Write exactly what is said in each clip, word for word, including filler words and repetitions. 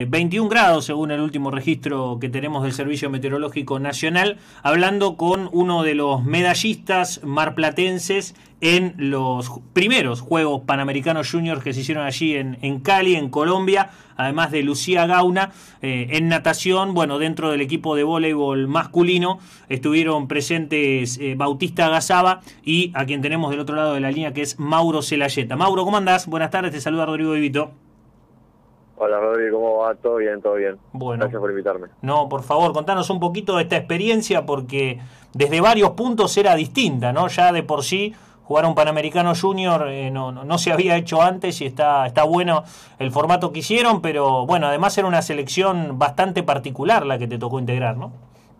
veintiún grados según el último registro que tenemos del Servicio Meteorológico Nacional, hablando con uno de los medallistas marplatenses en los primeros Juegos Panamericanos Juniors que se hicieron allí en, en Cali, en Colombia, además de Lucía Gauna. Eh, en natación, bueno, dentro del equipo de voleibol masculino estuvieron presentes eh, Bautista Agazaba y a quien tenemos del otro lado de la línea, que es Mauro Celayeta. Mauro, ¿cómo andás? Buenas tardes, te saluda Rodrigo Vivito. Hola Rodri, ¿cómo va? ¿Todo bien? ¿Todo bien? Bueno, Gracias por invitarme. no, por favor, contanos un poquito de esta experiencia, porque desde varios puntos era distinta, ¿no? Ya de por sí jugar un Panamericano Junior eh, no, no, no se había hecho antes y está, está bueno el formato que hicieron, pero bueno, además era una selección bastante particular la que te tocó integrar, ¿no?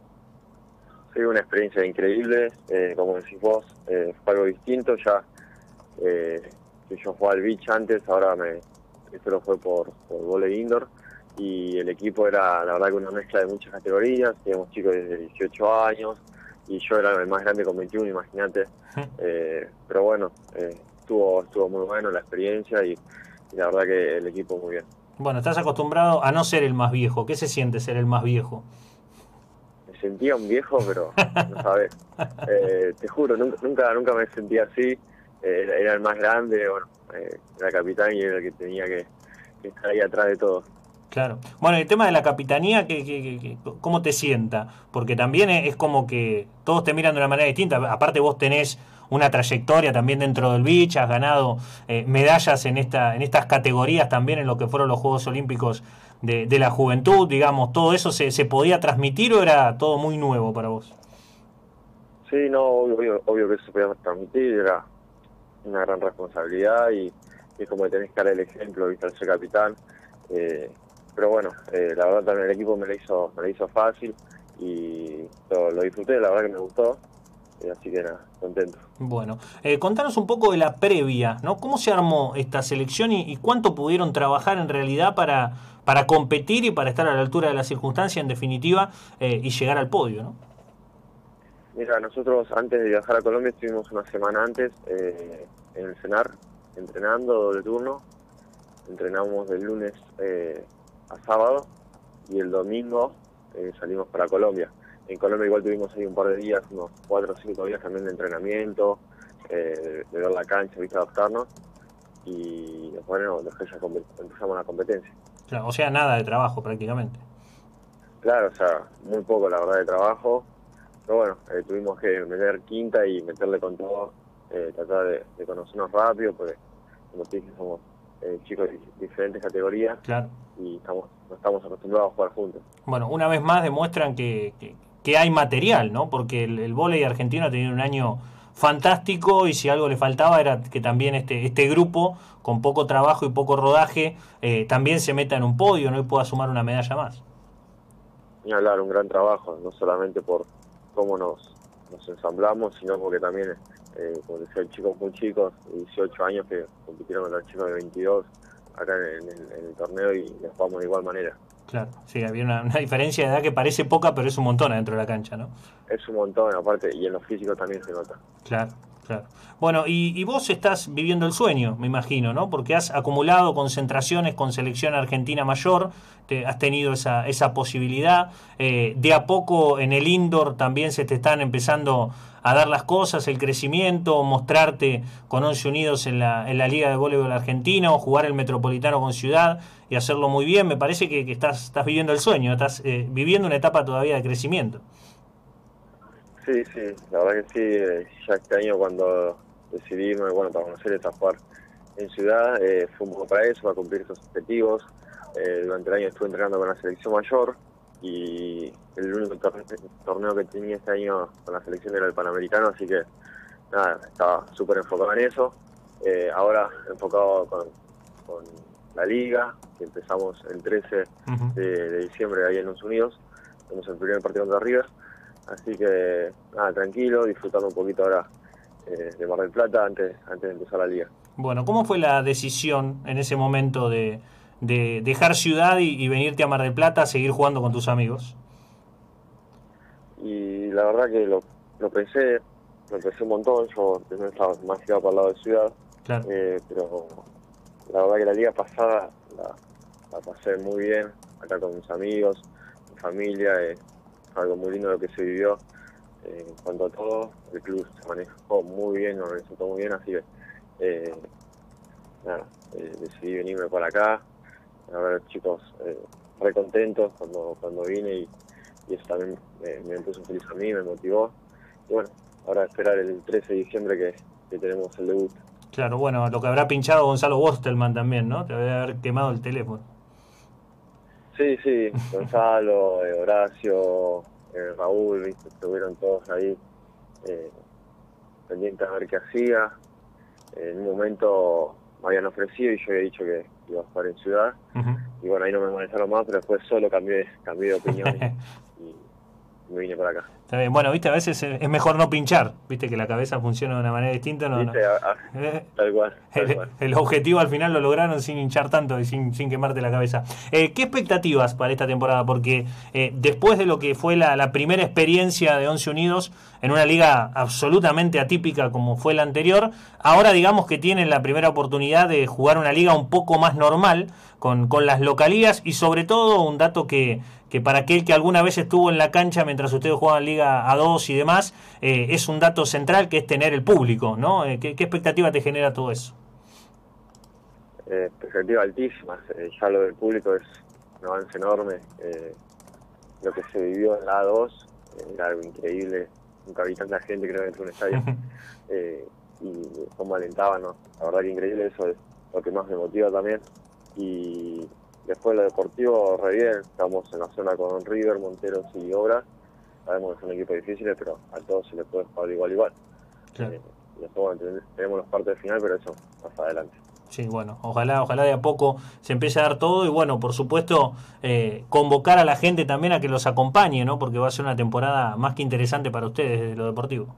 Sí, una experiencia increíble, eh, como decís vos, eh, fue algo distinto ya. Eh, que yo jugaba al beach antes, ahora me esto lo fue por, por volley indoor, y el equipo era la verdad que una mezcla de muchas categorías. Teníamos chicos desde dieciocho años y yo era el más grande con veintiuno, imagínate. Eh, pero bueno, eh, estuvo estuvo muy bueno la experiencia y, y la verdad que el equipo muy bien. Bueno, estás acostumbrado a no ser el más viejo. ¿Qué se siente ser el más viejo? Me sentía un viejo, pero no sabes. Eh, te juro, nunca, nunca nunca me sentía así. Eh, era el más grande, bueno, eh, era capitán y era el que tenía que, que estar ahí atrás de todo. Claro. Bueno, el tema de la capitanía, ¿qué, qué, qué, qué- ¿cómo te sienta? Porque también es, es como que todos te miran de una manera distinta. Aparte vos tenés una trayectoria también dentro del beach, has ganado eh, medallas en esta en estas categorías también en lo que fueron los Juegos Olímpicos de, de la juventud, digamos. ¿Todo eso se, se podía transmitir o era todo muy nuevo para vos? Sí, no, obvio, obvio, obvio que eso se podía transmitir, era una gran responsabilidad y, y es como que tenés que dar el ejemplo, viste, al ser capitán. Eh, pero bueno, eh, la verdad también el equipo me lo hizo, me lo hizo fácil y lo, lo disfruté, la verdad que me gustó, eh, así que nada, contento. Bueno, eh, contanos un poco de la previa, ¿no? ¿Cómo se armó esta selección y, y cuánto pudieron trabajar en realidad para, para competir y para estar a la altura de la circunstancia, en definitiva, eh, y llegar al podio, ¿no? Mira, nosotros antes de viajar a Colombia estuvimos una semana antes eh, en el CENAR, entrenando doble turno. Entrenamos del lunes eh, a sábado y el domingo eh, salimos para Colombia. En Colombia igual tuvimos ahí un par de días, unos cuatro o cinco días también de entrenamiento, eh, de ver la cancha, viste, adaptarnos. Y después, bueno, después ya empezamos la competencia. Claro, o sea, nada de trabajo prácticamente. Claro, o sea, muy poco la verdad de trabajo. Pero bueno, eh, tuvimos que meter quinta y meterle con todo, eh, tratar de, de conocernos rápido, porque como te dije, somos eh, chicos de diferentes categorías Claro. y estamos no estamos acostumbrados a jugar juntos. Bueno, una vez más demuestran que, que, que hay material, ¿no? Porque el, el vóley argentino ha tenido un año fantástico y si algo le faltaba era que también este, este grupo, con poco trabajo y poco rodaje, eh, también se meta en un podio, ¿no? Y pueda sumar una medalla más. Ni hablar, un gran trabajo, no solamente por cómo nos, nos ensamblamos, sino porque también, eh, como decía, chicos muy chicos, de dieciocho años que compitieron contra chicos de veintidós acá en el, en el torneo y les jugamos de igual manera. Claro, sí, había una, una diferencia de edad que parece poca, pero es un montón adentro de la cancha, ¿no? Es un montón, aparte, y en lo físico también se nota. Claro, claro. Bueno, y, y vos estás viviendo el sueño, me imagino, ¿no? Porque has acumulado concentraciones con selección argentina mayor, te, has tenido esa, esa posibilidad. Eh, de a poco en el indoor también se te están empezando a dar las cosas, el crecimiento, mostrarte con Once Unidos en la, en la Liga de Voleibol Argentina o jugar el Metropolitano con Ciudad y hacerlo muy bien. Me parece que, que estás, estás viviendo el sueño, estás eh, viviendo una etapa todavía de crecimiento. Sí, sí, la verdad que sí, eh, ya este año cuando decidimos, bueno, para conocer esta jugar en Ciudad, eh, fue un poco para eso, para cumplir estos objetivos. Eh, durante el año estuve entrenando con la selección mayor y el único torneo, torneo que tenía este año con la selección era el Panamericano, así que nada, estaba súper enfocado en eso. Eh, ahora enfocado con, con la liga, que empezamos el trece Uh-huh. de, de diciembre ahí en los Unidos, tenemos el primer partido contra River. Así que, nada, tranquilo, disfrutando un poquito ahora eh, de Mar del Plata antes, antes de empezar la liga. Bueno, ¿cómo fue la decisión en ese momento de, de dejar Ciudad y, y venirte a Mar del Plata a seguir jugando con tus amigos? Y la verdad que lo, lo pensé, lo pensé un montón, yo primero estaba más tirado para el lado de Ciudad, Claro. eh, pero la verdad que la liga pasada la, la pasé muy bien, acá con mis amigos, mi familia, eh, algo muy lindo lo que se vivió. Eh, en cuanto a todo, el club se manejó muy bien, lo organizó todo muy bien, así que eh, nada, eh, decidí venirme para acá, a ver chicos eh, re contentos cuando, cuando vine y, y eso también eh, me puso feliz a mí, me motivó. Y bueno, ahora esperar el trece de diciembre que, que tenemos el debut. Claro, bueno, lo que habrá pinchado Gonzalo Bostelman también, ¿no? Te debe haber quemado el teléfono. Sí, sí, Gonzalo, eh, Horacio, eh, Raúl, ¿viste? Estuvieron todos ahí eh, pendientes a ver qué hacía. Eh, en un momento me habían ofrecido y yo había dicho que iba a jugar en Ciudad. Uh-huh. Y bueno, ahí no me molestaron más, pero después solo cambié, cambié de opinión y, y me vine para acá. Está bien. Bueno, viste, a veces es mejor no pinchar, viste que la cabeza funciona de una manera distinta. No, ¿Viste? no. A, a, Eh, tal cual. Tal el, cual. el objetivo al final lo lograron sin hinchar tanto y sin, sin quemarte la cabeza. Eh, ¿Qué expectativas para esta temporada? Porque eh, después de lo que fue la, la primera experiencia de Once Unidos en una liga absolutamente atípica como fue la anterior, ahora digamos que tienen la primera oportunidad de jugar una liga un poco más normal con, con las localías y sobre todo un dato que, que para aquel que alguna vez estuvo en la cancha mientras ustedes jugaban Liga A dos y demás, eh, es un dato central que es tener el público, ¿no? Eh, ¿qué, ¿Qué expectativa te genera todo eso? Eh, expectativa altísima, eh, ya lo del público es un avance enorme. Eh, lo que se vivió en la A dos eh, era algo increíble, nunca vi tanta gente creo dentro de un estadio. eh, y cómo alentaban, ¿no? La verdad que increíble, eso es lo que más me motiva también. Y después lo deportivo, re bien, estamos en la zona con River, Monteros y Obras. Sabemos que son equipos difíciles, pero a todos se les puede jugar igual igual. Claro. Eh, después bueno, tenemos los cuartos de final, pero eso más adelante. Sí, bueno, ojalá, ojalá de a poco se empiece a dar todo y bueno, por supuesto, eh, convocar a la gente también a que los acompañe, ¿no? Porque va a ser una temporada más que interesante para ustedes desde lo deportivo.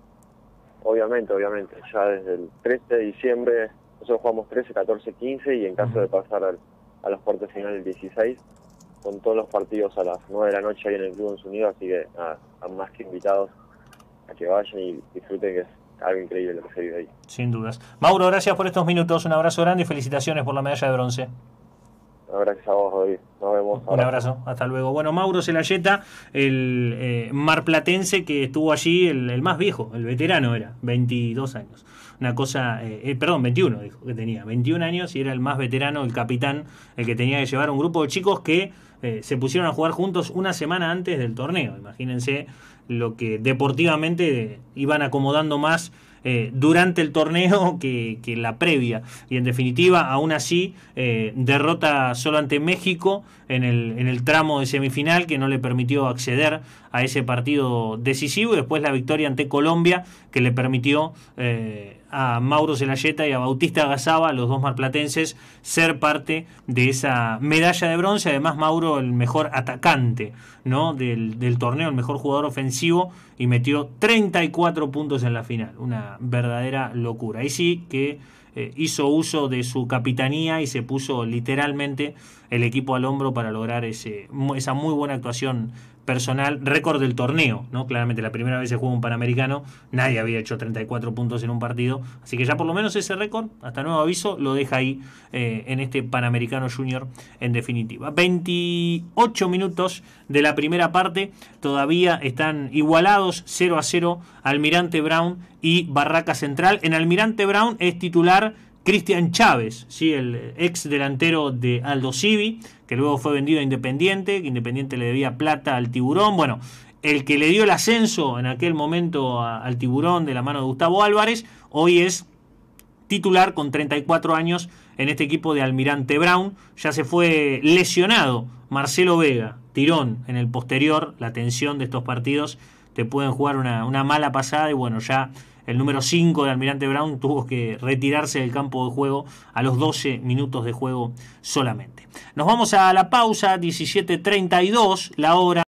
Obviamente, obviamente, ya desde el trece de diciembre, nosotros jugamos trece, catorce, quince y en caso uh-huh. de pasar al, a los cuartos finales el dieciséis, con todos los partidos a las nueve de la noche ahí en el Club Once Unidos, así que nada, están más que invitados a que vayan y disfruten, que es algo increíble lo que se vive ahí. Sin dudas. Mauro, gracias por estos minutos, un abrazo grande y felicitaciones por la medalla de bronce. Gracias a vos, David. Nos vemos. Un abrazo, hasta luego. Bueno, Mauro Zelayeta, el eh, marplatense que estuvo allí, el, el más viejo, el veterano era, veintidós años. Una cosa, eh, perdón, veintiuno dijo que tenía, veintiún años y era el más veterano, el capitán, el que tenía que llevar un grupo de chicos que eh, se pusieron a jugar juntos una semana antes del torneo. Imagínense lo que deportivamente iban acomodando más Eh, durante el torneo que, que la previa y en definitiva aún así eh, derrota solo ante México en el, en el tramo de semifinal que no le permitió acceder a ese partido decisivo y después la victoria ante Colombia que le permitió eh, a Mauro Zelayeta y a Bautista Gazaba, los dos marplatenses, ser parte de esa medalla de bronce. Además Mauro el mejor atacante, ¿no? del, del torneo, el mejor jugador ofensivo y metió treinta y cuatro puntos en la final, una verdadera locura. Ahí sí que eh, hizo uso de su capitanía y se puso literalmente el equipo al hombro para lograr ese, esa muy buena actuación personal, récord del torneo, ¿no? Claramente la primera vez se juega un Panamericano, nadie había hecho treinta y cuatro puntos en un partido, así que ya por lo menos ese récord, hasta nuevo aviso, lo deja ahí eh, en este Panamericano Junior en definitiva. veintiocho minutos de la primera parte, todavía están igualados cero a cero Almirante Brown y Barraca Central. En Almirante Brown es titular Cristian Chávez, ¿sí? El ex delantero de Aldo Civi, que luego fue vendido a Independiente, que Independiente le debía plata al Tiburón. Bueno, el que le dio el ascenso en aquel momento a, al Tiburón de la mano de Gustavo Álvarez, hoy es titular con treinta y cuatro años en este equipo de Almirante Brown. Ya se fue lesionado Marcelo Vega, tirón en el posterior, la tensión de estos partidos te pueden jugar una, una mala pasada y bueno, ya el número cinco de Almirante Brown tuvo que retirarse del campo de juego a los doce minutos de juego solamente. Nos vamos a la pausa, diecisiete treinta y dos la hora.